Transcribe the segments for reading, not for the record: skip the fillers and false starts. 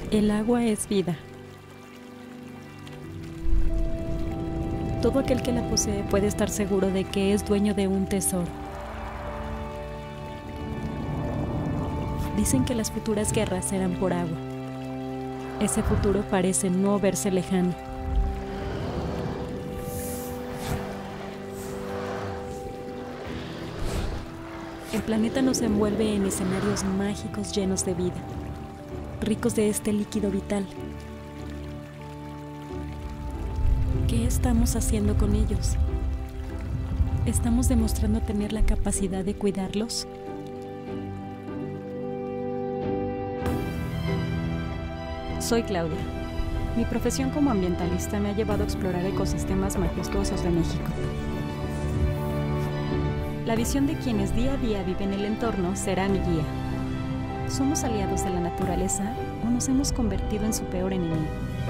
El agua es vida. Todo aquel que la posee puede estar seguro de que es dueño de un tesoro. Dicen que las futuras guerras serán por agua. Ese futuro parece no verse lejano. El planeta nos envuelve en escenarios mágicos llenos de vida, ricos de este líquido vital. ¿Qué estamos haciendo con ellos? ¿Estamos demostrando tener la capacidad de cuidarlos? Soy Claudia. Mi profesión como ambientalista me ha llevado a explorar ecosistemas majestuosos de México. La visión de quienes día a día viven el entorno será mi guía. ¿Somos aliados de la naturaleza o nos hemos convertido en su peor enemigo?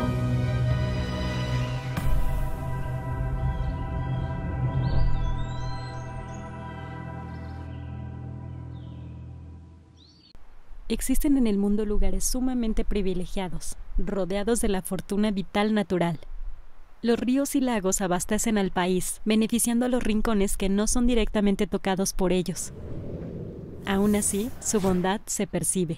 Existen en el mundo lugares sumamente privilegiados, rodeados de la fortuna vital natural. Los ríos y lagos abastecen al país, beneficiando a los rincones que no son directamente tocados por ellos. Aún así, su bondad se percibe.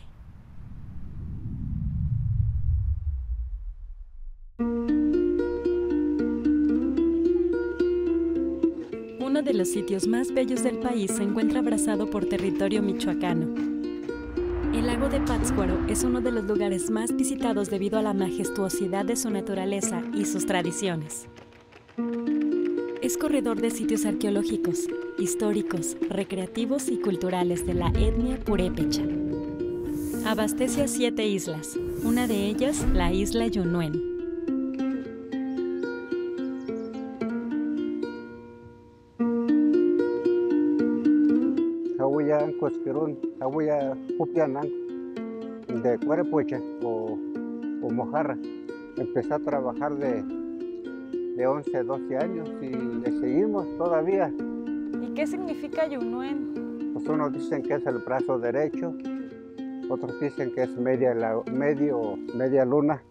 Uno de los sitios más bellos del país se encuentra abrazado por territorio michoacano. El lago de Pátzcuaro es uno de los lugares más visitados debido a la majestuosidad de su naturaleza y sus tradiciones. Es corredor de sitios arqueológicos, históricos, recreativos y culturales de la etnia purépecha. Abastece a 7 islas, una de ellas la isla Yunuen. De Cuerepuecha o Mojarra. Empecé a trabajar de 11, 12 años y le seguimos todavía. ¿Y qué significa Yunuen? Pues unos dicen que es el brazo derecho, otros dicen que es media luna.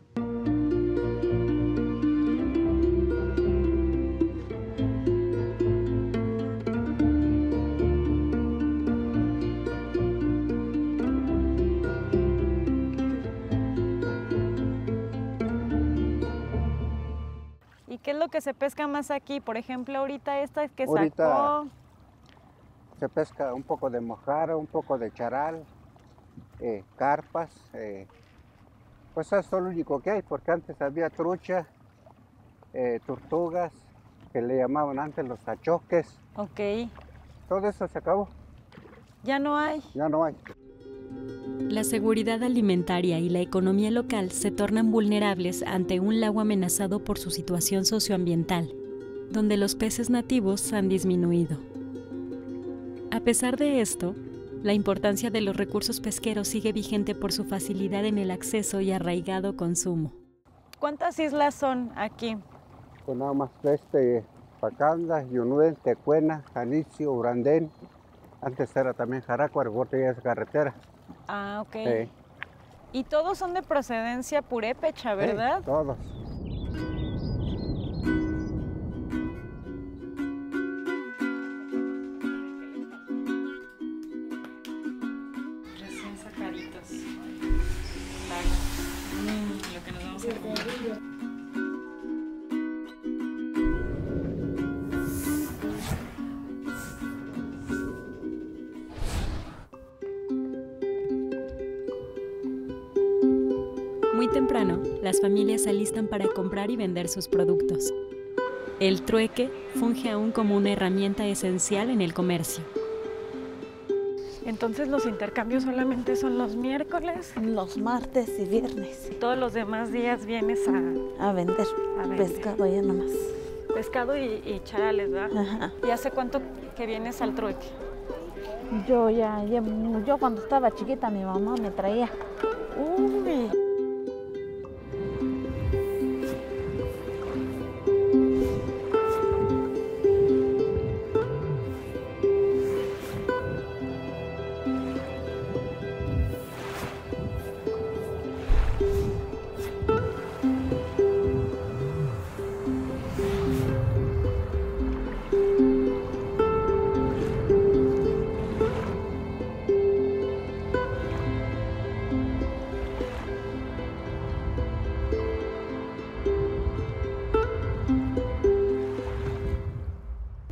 ¿Qué es lo que se pesca más aquí? Por ejemplo, ahorita esta que ahorita sacó... Se pesca un poco de mojarra, un poco de charal, carpas. Pues eso es lo único que hay, porque antes había trucha, tortugas, que le llamaban antes los achoques. Ok. Todo eso se acabó. Ya no hay. Ya no hay. La seguridad alimentaria y la economía local se tornan vulnerables ante un lago amenazado por su situación socioambiental, donde los peces nativos han disminuido. A pesar de esto, la importancia de los recursos pesqueros sigue vigente por su facilidad en el acceso y arraigado consumo. ¿Cuántas islas son aquí? Pues nada más Pacanda, Yunuen, Tecuena, Janitzio, Urandén. Antes era también Jarácuaro, ahorita ya es carretera. Ah, ok. Y todos son de procedencia purépecha, ¿verdad? Sí, todos. Recién sacaditos. Lo que nos vamos a comer. Muy temprano, las familias se alistan para comprar y vender sus productos. El trueque funge aún como una herramienta esencial en el comercio. Entonces, ¿los intercambios solamente son los miércoles? Los martes y viernes. Todos los demás días vienes a vender. Pescado ya nomás. Pescado y charales, ¿verdad? Ajá. ¿Y hace cuánto que vienes al trueque? Yo cuando estaba chiquita mi mamá me traía. Uy.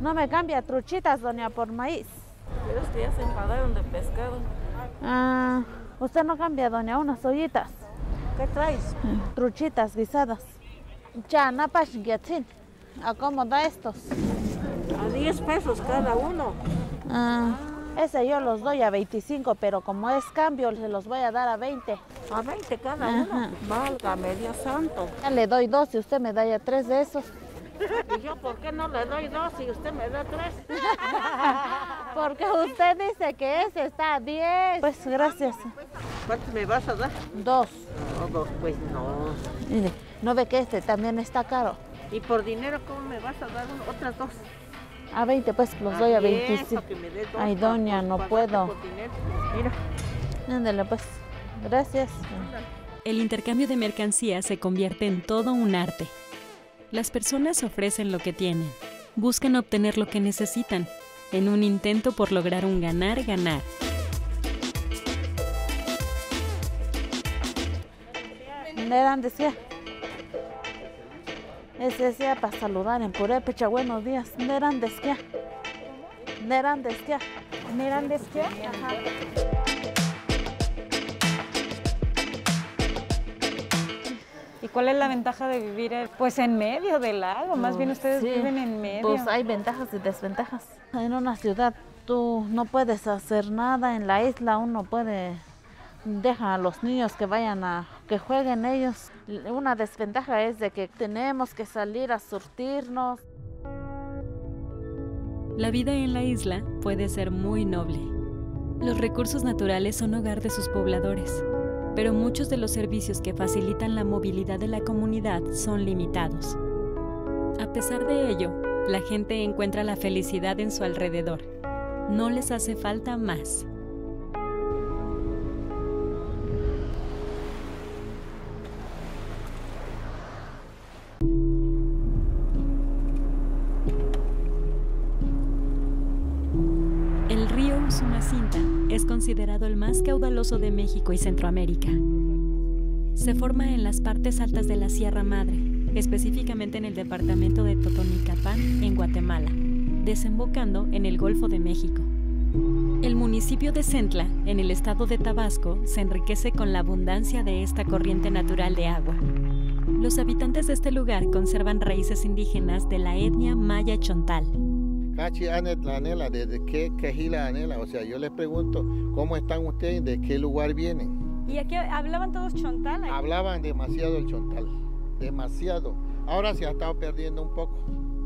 No me cambia truchitas, doña, por maíz. Pero es que ya se enfadaron de pescado. Ah, usted no cambia, doña, unas ollitas. ¿Qué traes? Truchitas guisadas. Ya, napas, guiatzin. ¿A cómo da estos? A 10 pesos cada uno. Ah, ese yo los doy a 25, pero como es cambio, se los voy a dar a 20. A 20 cada Ajá. uno. Válgame Dios santo. Ya le doy 2 y usted me da ya 3 de esos. ¿Y yo por qué no le doy 2 si usted me da 3? Porque usted dice que ese está a 10. Pues gracias. ¿Cuántos me vas a dar? 2. No, 2, pues no. Mire, ¿no ve que este también está caro? ¿Y por dinero cómo me vas a dar otras 2? A 20, pues los doy a 25. Eso, que me dé 2 Ay, doña, no puedo. por dinero. Mira. Ándale, pues. Gracias. El intercambio de mercancías se convierte en todo un arte. Las personas ofrecen lo que tienen, buscan obtener lo que necesitan, en un intento por lograr un ganar-ganar. Neran decía. Ese decía para saludar en Purépecha. Buenos días. Neran decía. Neran decía. Neran decía. Ajá. ¿Y cuál es la ventaja de vivir pues en medio del lago? Más bien ustedes Sí, viven en medio. Pues hay ventajas y desventajas. En una ciudad tú no puedes hacer nada. En la isla uno deja a los niños que vayan que jueguen ellos. Una desventaja es de que tenemos que salir a surtirnos. La vida en la isla puede ser muy noble. Los recursos naturales son hogar de sus pobladores, pero muchos de los servicios que facilitan la movilidad de la comunidad son limitados. A pesar de ello, la gente encuentra la felicidad en su alrededor. No les hace falta más. El río Usumacinta es considerado el más caudaloso de México y Centroamérica. Se forma en las partes altas de la Sierra Madre, específicamente en el departamento de Totonicapán, en Guatemala, desembocando en el Golfo de México. El municipio de Centla, en el estado de Tabasco, se enriquece con la abundancia de esta corriente natural de agua. Los habitantes de este lugar conservan raíces indígenas de la etnia maya chontal. Cachi Anet la anela, ¿desde qué quejila anela? O sea, yo les pregunto, ¿cómo están ustedes? ¿De qué lugar vienen? ¿Y aquí hablaban todos chontal? Hablaban demasiado el chontal, demasiado. Ahora se ha estado perdiendo un poco.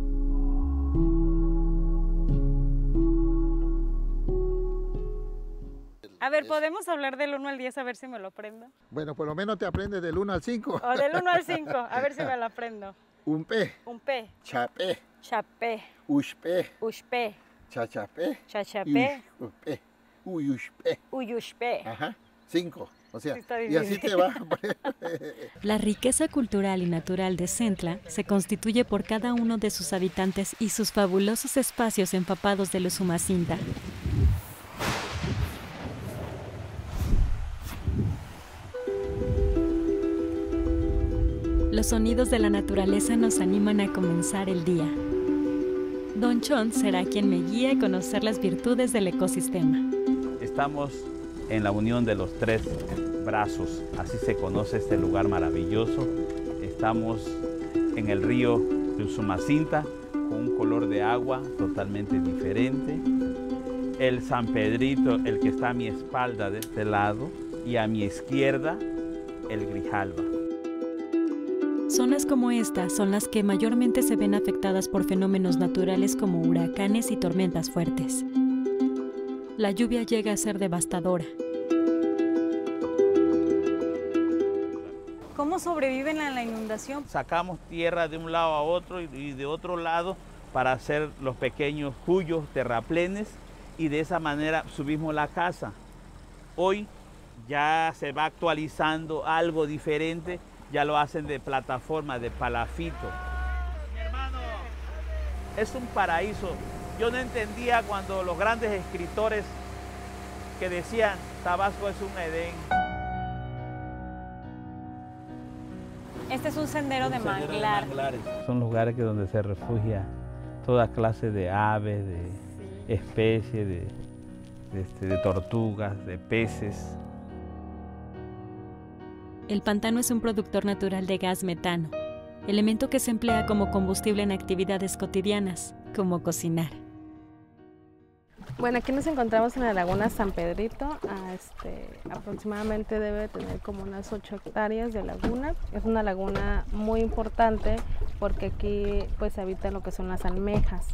A ver, ¿podemos hablar del 1 al 10 a ver si me lo aprendo? Bueno, por lo menos te aprendes del 1 al 5. O del 1 al 5, a ver si me lo aprendo. Un pe, Un pe, chapé, chapé, ushpe, ushpe, chachapé, chachapé, ushpe, uyushpe. uyushpe. Ajá, 5. O sea, Sí, está y así difícil. te va. La riqueza cultural y natural de Centla se constituye por cada uno de sus habitantes y sus fabulosos espacios empapados de luz Usumacinta. Los sonidos de la naturaleza nos animan a comenzar el día. Don Chon será quien me guíe a conocer las virtudes del ecosistema. Estamos en la unión de los 3 brazos, así se conoce este lugar maravilloso. Estamos en el río de Usumacinta, con un color de agua totalmente diferente. El San Pedrito, el que está a mi espalda de este lado, y a mi izquierda, el Grijalva. Zonas como esta son las que mayormente se ven afectadas por fenómenos naturales como huracanes y tormentas fuertes. La lluvia llega a ser devastadora. ¿Cómo sobreviven a la inundación? Sacamos tierra de un lado a otro y de otro lado para hacer los pequeños cuyos, terraplenes, y de esa manera subimos la casa. Hoy ya se va actualizando algo diferente, ya lo hacen de plataforma, de palafito. Mi hermano, es un paraíso. Yo no entendía cuando los grandes escritores que decían Tabasco es un Edén. Este es un sendero de manglar. Son lugares donde se refugia toda clase de aves, de especies, de tortugas, de peces. El pantano es un productor natural de gas metano, elemento que se emplea como combustible en actividades cotidianas, como cocinar. Bueno, aquí nos encontramos en la laguna San Pedrito. Aproximadamente debe tener como unas 8 hectáreas de laguna. Es una laguna muy importante porque aquí pues habitan lo que son las almejas.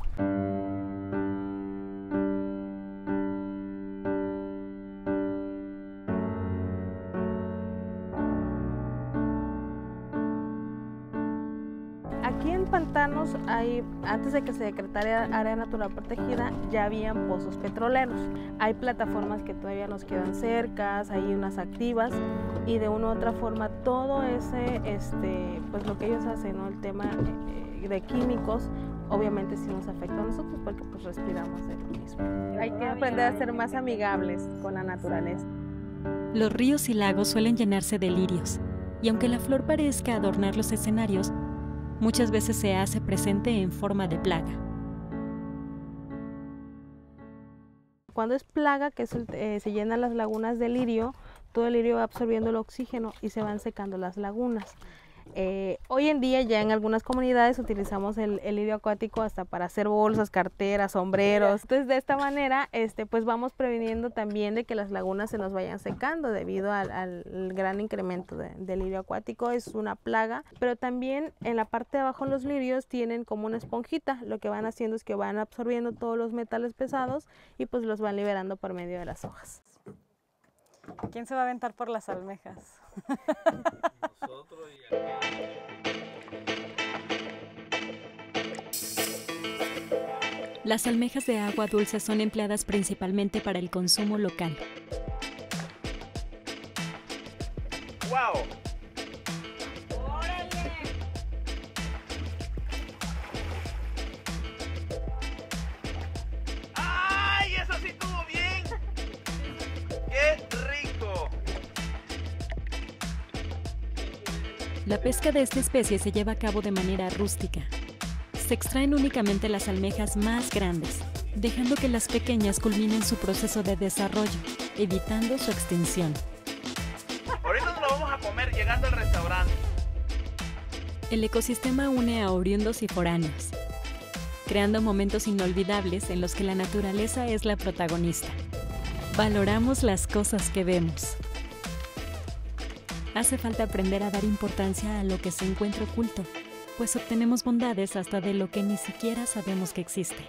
Aquí en Pantanos antes de que se decretara área natural protegida, ya habían pozos petroleros. Hay plataformas que todavía nos quedan cercas, hay unas activas y de una u otra forma todo ese, pues lo que ellos hacen, ¿no? El tema de químicos, obviamente sí nos afecta a nosotros porque pues respiramos de lo mismo. Hay que aprender a ser más amigables con la naturaleza. Los ríos y lagos suelen llenarse de lirios, y aunque la flor parezca adornar los escenarios, muchas veces se hace presente en forma de plaga. Cuando es plaga, que se llenan las lagunas de lirio, todo el lirio va absorbiendo el oxígeno y se van secando las lagunas. Hoy en día ya en algunas comunidades utilizamos el lirio acuático hasta para hacer bolsas, carteras, sombreros. Entonces de esta manera pues vamos previniendo también de que las lagunas se nos vayan secando debido al gran incremento del lirio acuático. Es una plaga, pero también en la parte de abajo los lirios tienen como una esponjita. Lo que van haciendo es que van absorbiendo todos los metales pesados y pues los van liberando por medio de las hojas. ¿Quién se va a aventar por las almejas? Nosotros y Las almejas de agua dulce son empleadas principalmente para el consumo local. ¡Wow! ¡Ay, eso sí estuvo bien! ¡Qué rico! La pesca de esta especie se lleva a cabo de manera rústica. Se extraen únicamente las almejas más grandes, dejando que las pequeñas culminen su proceso de desarrollo, evitando su extinción. Ahorita nos lo vamos a comer llegando al restaurante. El ecosistema une a oriundos y foráneos, creando momentos inolvidables en los que la naturaleza es la protagonista. Valoramos las cosas que vemos. Hace falta aprender a dar importancia a lo que se encuentra oculto, pues obtenemos bondades hasta de lo que ni siquiera sabemos que existe.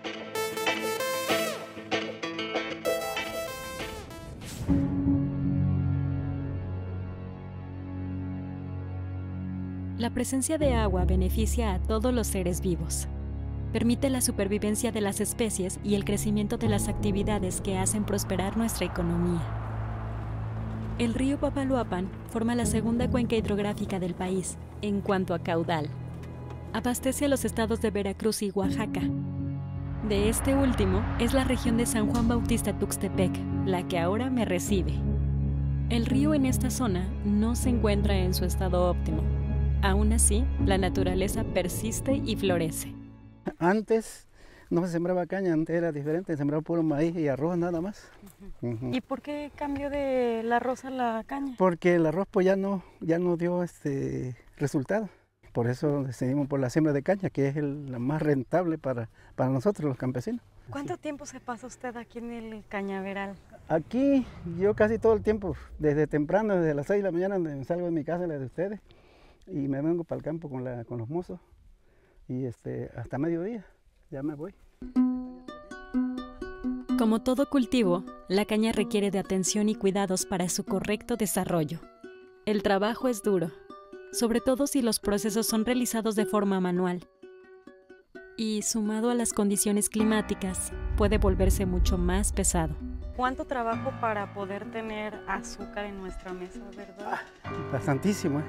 La presencia de agua beneficia a todos los seres vivos. Permite la supervivencia de las especies y el crecimiento de las actividades que hacen prosperar nuestra economía. El río Papaloapan forma la segunda cuenca hidrográfica del país en cuanto a caudal. Abastece a los estados de Veracruz y Oaxaca. De este último es la región de San Juan Bautista Tuxtepec, la que ahora me recibe. El río en esta zona no se encuentra en su estado óptimo. Aún así, la naturaleza persiste y florece. Antes no se sembraba caña, antes era diferente, se sembraba puro maíz y arroz nada más. ¿Y por qué cambió de la arroz a la caña? Porque el arroz pues ya no dio resultado. Por eso decidimos por la siembra de caña, que es la más rentable para nosotros los campesinos. ¿Cuánto tiempo se pasa usted aquí en el cañaveral? Aquí yo casi todo el tiempo, desde temprano, desde las 6 de la mañana me salgo de mi casa, la de ustedes, y me vengo para el campo con los mozos, y hasta mediodía ya me voy. Como todo cultivo, la caña requiere de atención y cuidados para su correcto desarrollo. El trabajo es duro, sobre todo si los procesos son realizados de forma manual. Y sumado a las condiciones climáticas, puede volverse mucho más pesado. ¿Cuánto trabajo para poder tener azúcar en nuestra mesa, verdad? Bastantísimo,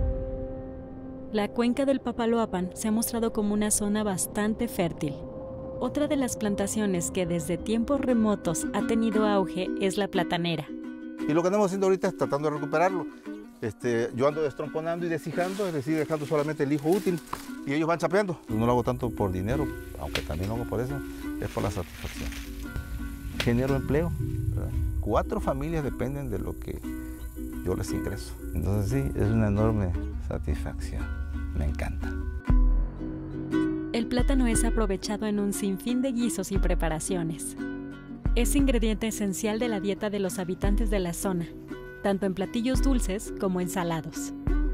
La cuenca del Papaloapan se ha mostrado como una zona bastante fértil. Otra de las plantaciones que desde tiempos remotos ha tenido auge es la platanera. Y lo que andamos haciendo ahorita es tratando de recuperarlo. Yo ando destromponando y deshijando, es decir, dejando solamente el hijo útil y ellos van chapeando. No lo hago tanto por dinero, aunque también lo hago por eso, es por la satisfacción. Genero empleo, ¿verdad? 4 familias dependen de lo que yo les ingreso. Entonces sí, es una enorme satisfacción, me encanta. El plátano es aprovechado en un sinfín de guisos y preparaciones. Es ingrediente esencial de la dieta de los habitantes de la zona, tanto en platillos dulces como en salados.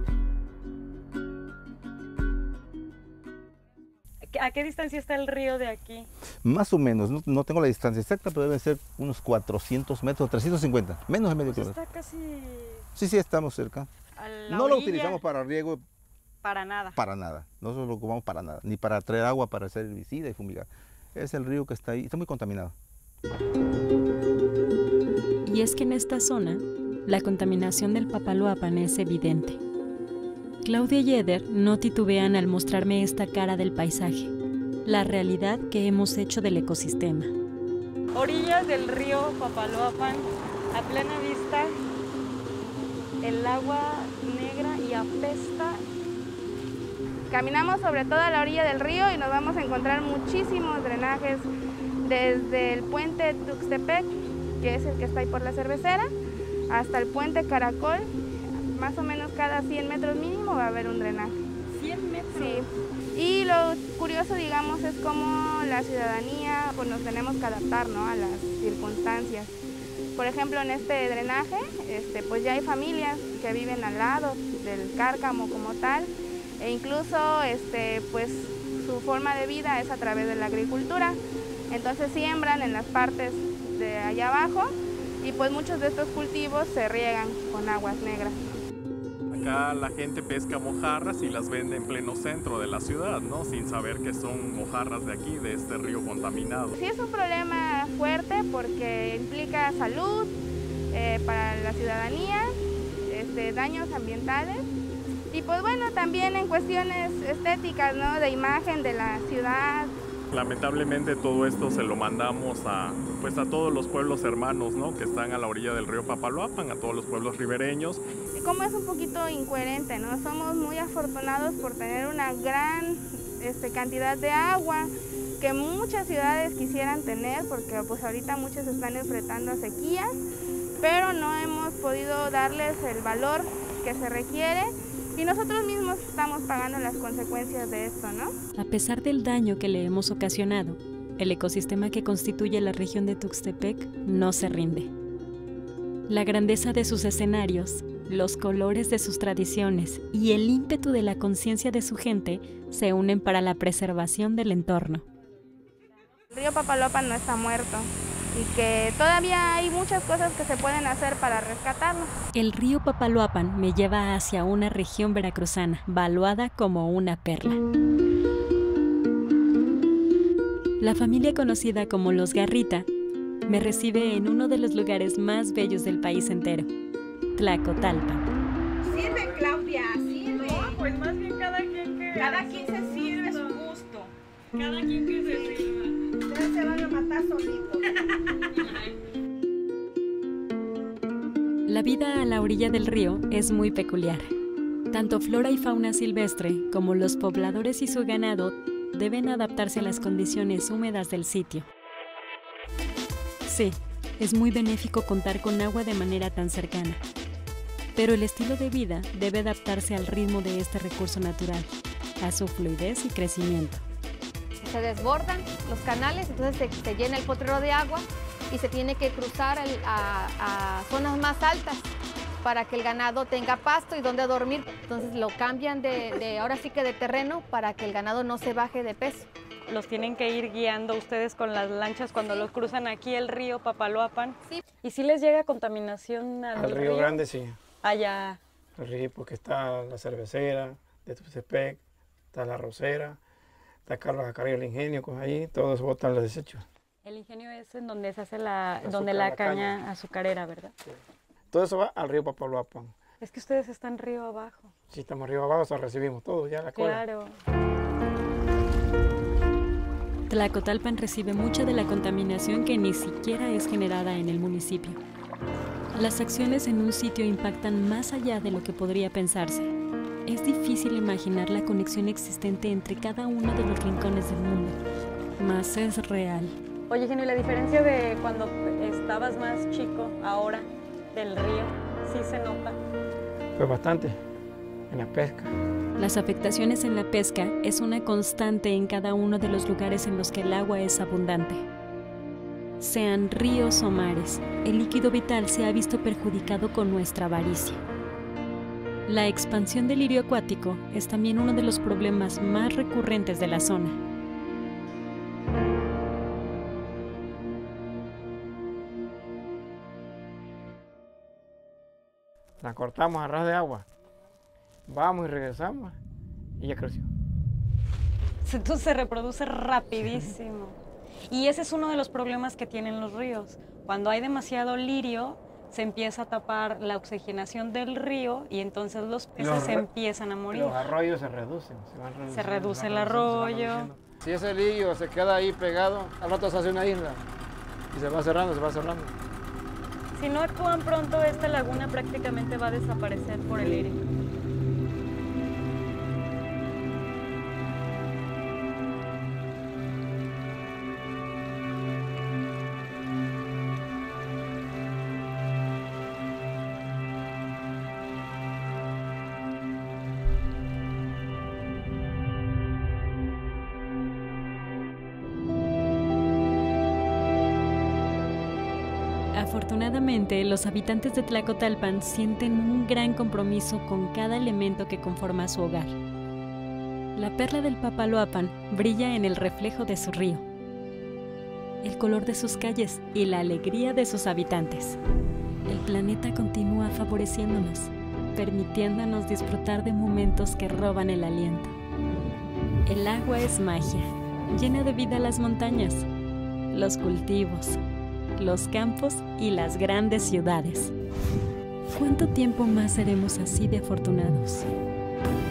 ¿A qué distancia está el río de aquí? Más o menos, no tengo la distancia exacta, pero deben ser unos 400 metros, 350, menos de medio kilómetro. Está casi... Sí, estamos cerca. No lo utilizamos para riego. Para nada. Para nada, no lo ocupamos para nada, ni para traer agua para hacer herbicida y fumigar. Es el río que está ahí, está muy contaminado. Y es que en esta zona, la contaminación del Papaloapan es evidente. Claudia y Eder no titubean al mostrarme esta cara del paisaje, la realidad que hemos hecho del ecosistema. Orillas del río Papaloapan, a plena vista, el agua negra y apesta. Caminamos sobre toda la orilla del río y nos vamos a encontrar muchísimos drenajes desde el puente Tuxtepec, que es el que está ahí por la cervecera, hasta el puente Caracol. Más o menos cada 100 metros mínimo va a haber un drenaje. ¿100 metros? Sí. Y lo curioso, digamos, es cómo la ciudadanía pues, nos tenemos que adaptar, ¿no?, a las circunstancias. Por ejemplo, en este drenaje, pues ya hay familias que viven al lado del cárcamo como tal, e incluso pues su forma de vida es a través de la agricultura. Entonces siembran en las partes de allá abajo y pues muchos de estos cultivos se riegan con aguas negras. Acá la gente pesca mojarras y las vende en pleno centro de la ciudad, ¿no? Sin saber que son mojarras de aquí, de este río contaminado. Sí, es un problema fuerte porque implica salud para la ciudadanía, daños ambientales y pues bueno, también en cuestiones estéticas, ¿no?, de imagen de la ciudad. Lamentablemente todo esto se lo mandamos a todos los pueblos hermanos, ¿no?, que están a la orilla del río Papaloapan, a todos los pueblos ribereños. Como es un poquito incoherente, ¿no? Somos muy afortunados por tener una gran cantidad de agua que muchas ciudades quisieran tener, porque pues ahorita muchos están enfrentando a sequías, pero no hemos podido darles el valor que se requiere. Y nosotros mismos estamos pagando las consecuencias de esto, ¿no? A pesar del daño que le hemos ocasionado, el ecosistema que constituye la región de Tuxtepec no se rinde. La grandeza de sus escenarios, los colores de sus tradiciones y el ímpetu de la conciencia de su gente se unen para la preservación del entorno. El río Papaloapan no está muerto y que todavía hay muchas cosas que se pueden hacer para rescatarlo. El río Papaloapan me lleva hacia una región veracruzana, valuada como una perla. La familia conocida como los Garrita me recibe en uno de los lugares más bellos del país entero, Tlacotalpan. Sirve, Claudia, sirve. No, pues más bien cada quien se sirve a su gusto. Cada quien que se sirva. Ustedes se van a matar solitos. La vida a la orilla del río es muy peculiar. Tanto flora y fauna silvestre como los pobladores y su ganado deben adaptarse a las condiciones húmedas del sitio. Sí, es muy benéfico contar con agua de manera tan cercana, pero el estilo de vida debe adaptarse al ritmo de este recurso natural, a su fluidez y crecimiento. Se desbordan los canales, entonces se llena el potrero de agua y se tiene que cruzar a zonas más altas para que el ganado tenga pasto y donde dormir. Entonces lo cambian ahora sí que de terreno para que el ganado no se baje de peso. Los tienen que ir guiando ustedes con las lanchas cuando los cruzan aquí el río Papaloapan. Sí. ¿Y si les llega contaminación al río Grande? Sí. Allá. El río, porque está la cervecera de Tuxtepec, está la arrocera, está Carlos Acario, el ingenio, con ahí todos botan los desechos. El ingenio es en donde se hace la caña azucarera, ¿verdad? Sí. Todo eso va al río Papaloapan. Es que ustedes están río abajo. Sí, estamos río abajo, o sea, recibimos todo ya la cola. Claro. Tlacotalpan recibe mucha de la contaminación que ni siquiera es generada en el municipio. Las acciones en un sitio impactan más allá de lo que podría pensarse. Es difícil imaginar la conexión existente entre cada uno de los rincones del mundo, mas es real. Oye, Genio, ¿y la diferencia de cuando estabas más chico ahora del río, sí se nota? Pues bastante, en la pesca. Las afectaciones en la pesca es una constante en cada uno de los lugares en los que el agua es abundante. Sean ríos o mares, el líquido vital se ha visto perjudicado con nuestra avaricia. La expansión del lirio acuático es también uno de los problemas más recurrentes de la zona. La cortamos a ras de agua, vamos y regresamos y ya creció. Entonces se reproduce rapidísimo. Y ese es uno de los problemas que tienen los ríos. Cuando hay demasiado lirio, se empieza a tapar la oxigenación del río y entonces los peces se empiezan a morir. Los arroyos se reducen, se reduce el arroyo. Si ese lirio se queda ahí pegado, al rato se hace una isla y se va cerrando, se va cerrando. Si no actúan pronto, esta laguna prácticamente va a desaparecer por el lirio. Afortunadamente, los habitantes de Tlacotalpan sienten un gran compromiso con cada elemento que conforma su hogar. La perla del Papaloapan brilla en el reflejo de su río, el color de sus calles y la alegría de sus habitantes. El planeta continúa favoreciéndonos, permitiéndonos disfrutar de momentos que roban el aliento. El agua es magia, llena de vida las montañas, los cultivos, los campos y las grandes ciudades. ¿Cuánto tiempo más seremos así de afortunados?